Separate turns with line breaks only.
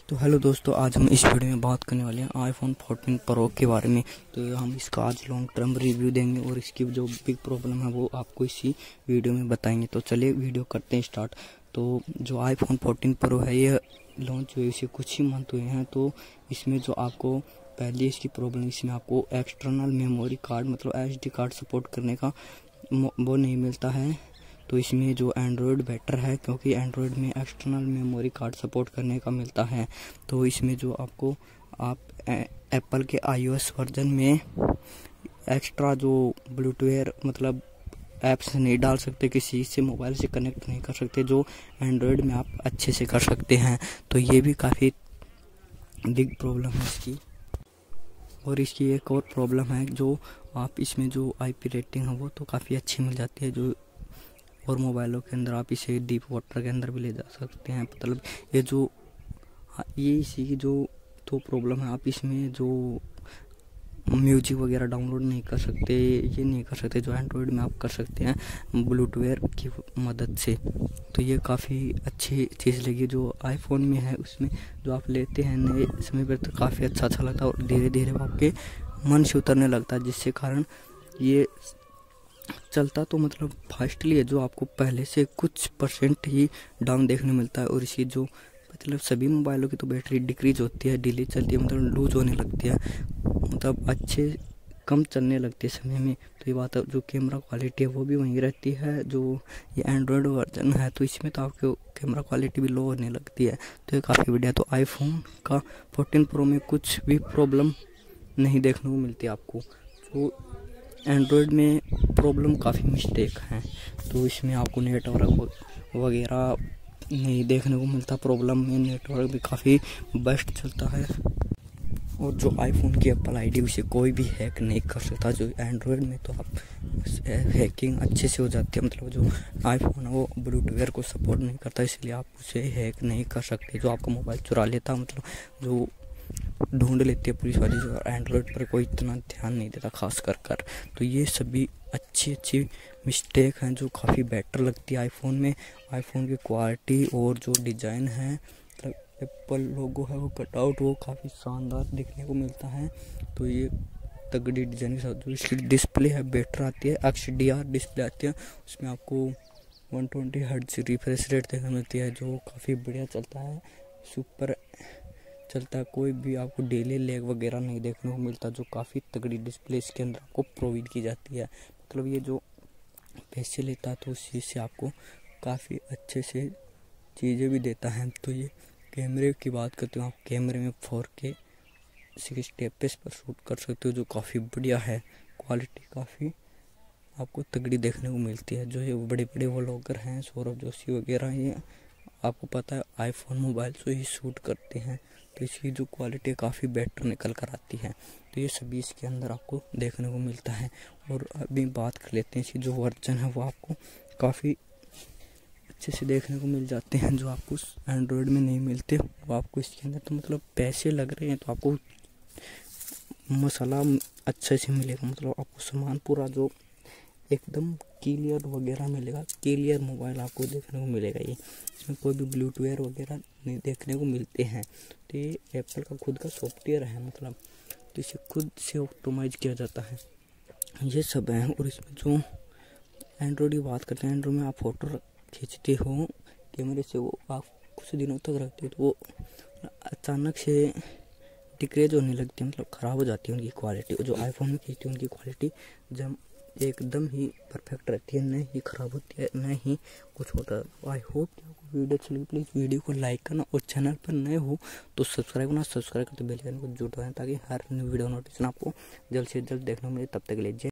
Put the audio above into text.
तो हेलो दोस्तों, आज हम इस वीडियो में बात करने वाले हैं आईफोन 14 प्रो के बारे में। तो हम इसका आज लॉन्ग टर्म रिव्यू देंगे और इसकी जो बिग प्रॉब्लम है वो आपको इसी वीडियो में बताएंगे। तो चलिए वीडियो करते हैं स्टार्ट। तो जो आईफोन 14 प्रो है ये लॉन्च हुए इसे कुछ ही मंथ हुए हैं। तो इसमें जो आपको पहले इसकी प्रॉब्लम, इसमें आपको एक्सटर्नल मेमोरी कार्ड मतलब SD कार्ड सपोर्ट करने का वो नहीं मिलता है। तो इसमें जो एंड्रॉयड बेटर है क्योंकि एंड्रॉयड में एक्सटर्नल मेमोरी कार्ड सपोर्ट करने का मिलता है। तो इसमें जो आपको आप एप्पल के iOS वर्जन में एक्स्ट्रा जो ब्लूटूथ मतलब ऐप्स नहीं डाल सकते, किसी से मोबाइल से कनेक्ट नहीं कर सकते, जो एंड्रॉयड में आप अच्छे से कर सकते हैं। तो ये भी काफ़ी बिग प्रॉब्लम है इसकी। और इसकी एक और प्रॉब्लम है, जो आप इसमें जो IP रेटिंग है वो तो काफ़ी अच्छी मिल जाती है, जो और मोबाइलों के अंदर आप इसे डीप वाटर के अंदर भी ले जा सकते हैं। मतलब ये इसी की जो तो प्रॉब्लम है, आप इसमें जो म्यूजिक वगैरह डाउनलोड नहीं कर सकते, ये नहीं कर सकते जो एंड्रॉयड में आप कर सकते हैं ब्लूटूथ की मदद से। तो ये काफ़ी अच्छी चीज़ लगी जो आईफोन में है। उसमें जो आप लेते हैं नए समय पर तो काफ़ी अच्छा लगता है और धीरे धीरे आपके मन से उतरने लगता है, जिससे कारण ये चलता तो मतलब फास्टली है, जो आपको पहले से कुछ % ही डाउन देखने मिलता है। और इसी जो मतलब सभी मोबाइलों की तो बैटरी डिक्रीज होती है, डिले चलती है, मतलब लूज होने लगती है, मतलब अच्छे कम चलने लगती है समय में। तो ये बात है, जो कैमरा क्वालिटी है वो भी वहीं रहती है। जो ये एंड्रॉयड वर्जन है तो इसमें तो आपको कैमरा क्वालिटी भी लो होने लगती है। तो ये काफ़ी बढ़िया। तो आईफोन का 14 प्रो में कुछ भी प्रॉब्लम नहीं देखने को मिलती आपको। तो एंड्रॉयड में प्रॉब्लम काफ़ी मिस्टेक हैं, तो इसमें आपको नेटवर्क वगैरह नहीं देखने को मिलता। प्रॉब्लम में नेटवर्क भी काफ़ी बेस्ट चलता है। और जो आईफोन की एप्पल ID उसे कोई भी हैक नहीं कर सकता, जो एंड्रॉयड में तो आप हैकिंग अच्छे से हो जाती है। मतलब जो आईफोन है वो ब्लूटूथ को सपोर्ट नहीं करता, इसलिए आप उसे हैक नहीं कर सकते। जो आपका मोबाइल चुरा लेता, मतलब जो ढूंढ लेती है पुलिस वाली, जो एंड्रॉयड पर कोई इतना ध्यान नहीं देता खास कर। तो ये सभी अच्छी मिस्टेक हैं जो काफ़ी बेटर लगती है आईफोन में। आईफोन की क्वालिटी और जो डिज़ाइन है, मतलब एप्पल लोगो है वो कटआउट, वो काफ़ी शानदार देखने को मिलता है। तो ये तगड़ी डिज़ाइन के साथ जो इसकी डिस्प्ले है बेटर आती है, XDR डिस्प्ले आती है। उसमें आपको 120 हर्ट्ज रिफ्रेश रेट देखने मिलती है, जो काफ़ी बढ़िया चलता है, सुपर चलता है। कोई भी आपको डेली लैग वगैरह नहीं देखने को मिलता, जो काफ़ी तगड़ी डिस्प्ले इसके अंदर आपको प्रोवाइड की जाती है। मतलब ये जो पैसे लेता है तो उस चीज़ से आपको काफ़ी अच्छे से चीज़ें भी देता है। तो ये कैमरे की बात करते हो, आप कैमरे में 4K 60 FPS पर शूट कर सकते हो, जो काफ़ी बढ़िया है। क्वालिटी काफ़ी आपको तगड़ी देखने को मिलती है। जो ये बड़े बड़े व्लॉगर हैं, सौरभ जोशी वगैरह, ये आपको पता है आईफोन मोबाइल से ही शूट करते हैं, तो इसकी जो क्वालिटी काफ़ी बेटर निकल कर आती है। तो ये सभी इसके अंदर आपको देखने को मिलता है। और अभी बात कर लेते हैं इसकी जो वर्जन है वो आपको काफ़ी अच्छे से देखने को मिल जाते हैं, जो आपको एंड्रॉयड में नहीं मिलते वो आपको इसके अंदर। तो मतलब पैसे लग रहे हैं तो आपको मसाला अच्छे से मिलेगा, मतलब आपको सामान पूरा जो एकदम क्लियर वगैरह मिलेगा, क्लियर मोबाइल आपको देखने को मिलेगा। ये इसमें कोई भी ब्लूटूथ वगैरह नहीं देखने को मिलते हैं। तो ये एप्पल का खुद का सॉफ्टवेयर है, मतलब तो इसे खुद से ऑप्टिमाइज किया जाता है, ये सब है। और इसमें जो एंड्रॉयड की बात करते हैं, एंड्रॉयड में आप फ़ोटो खींचते हो कैमरे से, वो आप कुछ दिनों तक रखते हो तो वो अचानक से डिक्रेज होने लगती है, मतलब ख़राब हो जाती है उनकी क्वालिटी। जो आईफोन में खींचती है उनकी क्वालिटी जब एकदम ही परफेक्ट रहती है, न ही ख़राब होती है न ही कुछ होता है। आई होप कि आपको वीडियो अच्छी लगी। प्लीज़ वीडियो को लाइक करना और चैनल पर नए हो तो सब्सक्राइब करना, सब्सक्राइब करके बेल आइकन को जुटवाना, ताकि हर न्यू वीडियो नोटिफिकेशन आपको जल्द से जल्द देखने को मिले। तब तक के लिए जय।